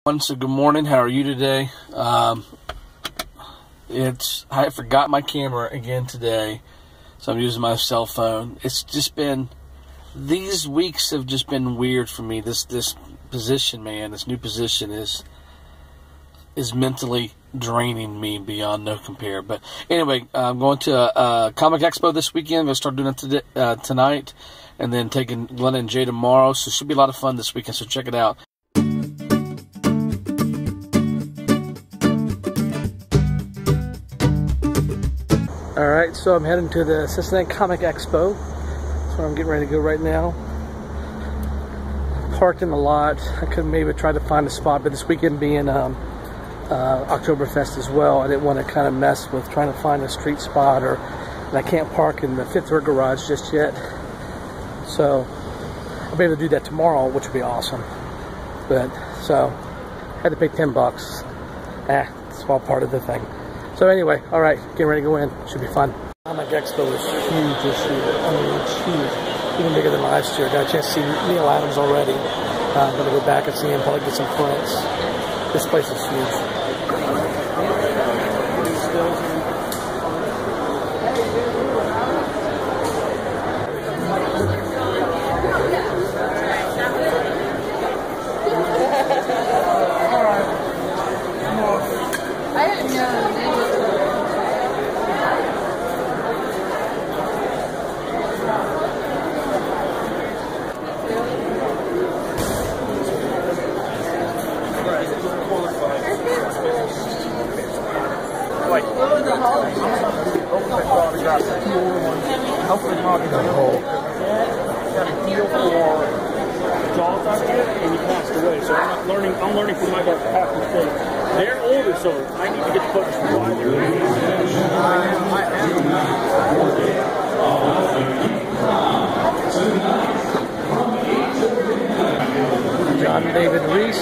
So good morning. How are you today? I forgot my camera again today, so I'm using my cell phone. It's just been, these weeks have just been weird for me. This position, man, this new position is mentally draining me beyond no compare. But anyway, I'm going to a Comic Expo this weekend. I'm going to start doing it tonight, and then taking Glenna and Jay tomorrow. So it should be a lot of fun this weekend, so check it out. Alright, so I'm heading to the Cincinnati Comic Expo. That's where I'm getting ready to go right now. Parked in the lot. I could maybe try to find a spot, but this weekend being Oktoberfest as well, I didn't want to kind of mess with trying to find a street spot, and I can't park in the fifth floor garage just yet. So I'll be able to do that tomorrow, which would be awesome. But so I had to pay $10. It's all part of the thing. So anyway, alright, getting ready to go in. Should be fun. Comic Expo is huge this year. I mean, it's huge. Even bigger than last year. Got a chance to see Neal Adams already. I'm going to go back and see him, probably get some prints. This place is huge. I didn't know. Hopefully Marty got a hole. Got a deal for Jaws out here, and he passed away. So I'm learning from my guys half mistake. They're older, so I need to get the footage from why they're John David Reese.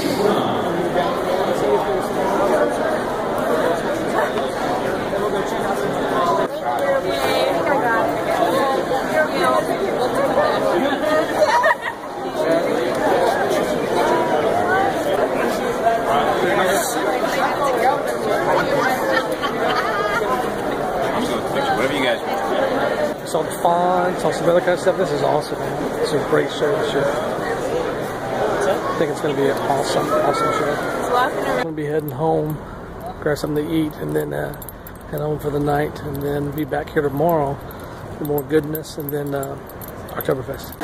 Whatever you guys want. Saw the font, saw some other kind of stuff. This is awesome, man. It's a great show this year. I think it's going to be an awesome show. I'm going to be heading home, grab something to eat, and then head home for the night, and then be back here tomorrow for more goodness, and then Oktoberfest.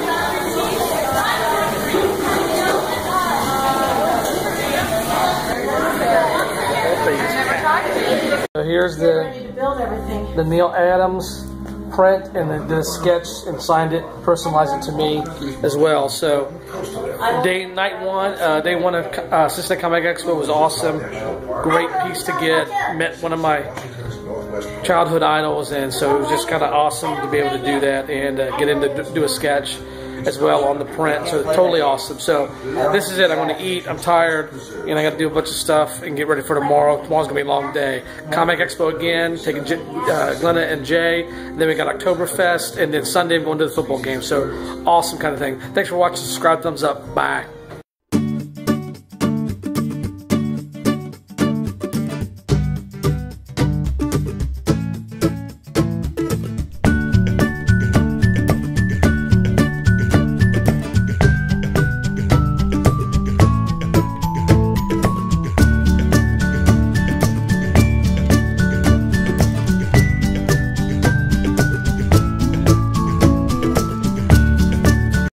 So here's the Neal Adams print, and then did a sketch and signed it, personalized it to me as well. So day one of Cincinnati Comic Expo was awesome. Great piece to get. Met one of my childhood idols, and so it was just kind of awesome to be able to do that and get in to do a sketch as well on the print. So totally awesome. So this is it. I'm going to eat. I'm tired, and I got to do a bunch of stuff and get ready for tomorrow. Tomorrow's going to be a long day. Comic Expo again, taking Glenna and Jay. And then we got Oktoberfest, and then Sunday I'm going to the football game. So awesome kind of thing. Thanks for watching. Subscribe, thumbs up. Bye.